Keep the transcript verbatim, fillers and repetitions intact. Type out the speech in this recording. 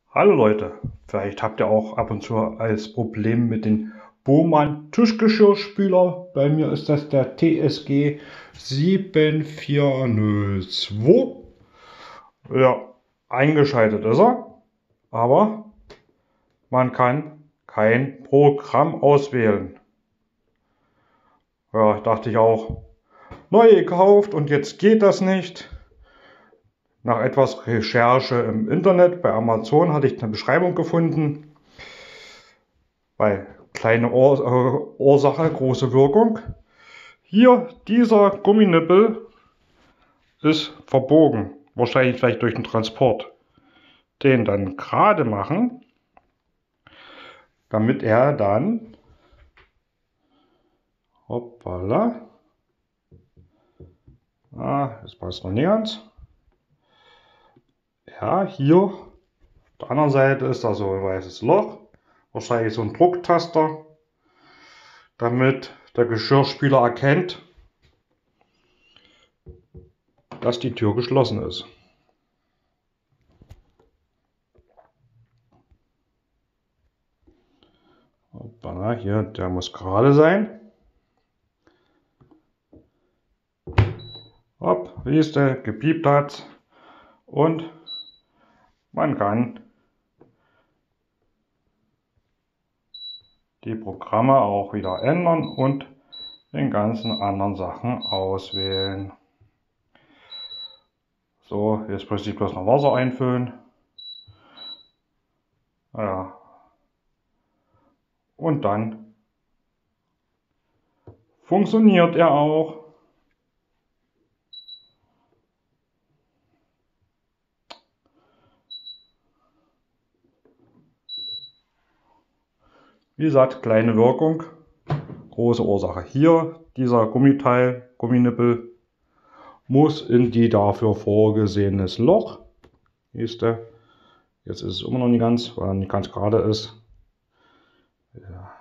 Hallo Leute, vielleicht habt ihr auch ab und zu als Problem mit den Bohmann Tischgeschirrspüler. Bei mir ist das der T S G sieben vier null zwei. Ja, eingeschaltet ist er, aber man kann kein Programm auswählen. Ja, dachte ich auch, neu gekauft und jetzt geht das nicht. Nach etwas Recherche im Internet bei Amazon hatte ich eine Beschreibung gefunden. Bei kleine Ur äh, Ursache, große Wirkung. Hier, dieser Gumminippel ist verbogen. Wahrscheinlich vielleicht durch den Transport. Den dann gerade machen, damit er dann, hoppala, ah, das passt noch nicht ganz. Ja, hier, auf der anderen Seite ist da so ein weißes Loch. Wahrscheinlich so ein Drucktaster, damit der Geschirrspüler erkennt, dass die Tür geschlossen ist. Hoppala, hier, der muss gerade sein. Hopp, siehst du, gepiept hat. Und man kann die Programme auch wieder ändern und den ganzen anderen Sachen auswählen. So, jetzt muss ich bloß noch Wasser einfüllen. Ja. Und dann funktioniert er auch. Wie gesagt, kleine Wirkung, große Ursache. Hier, dieser Gummiteil, Gumminippel, muss in die dafür vorgesehenes Loch. Siehst du, jetzt ist es immer noch nicht ganz, weil er nicht ganz gerade ist. Ja.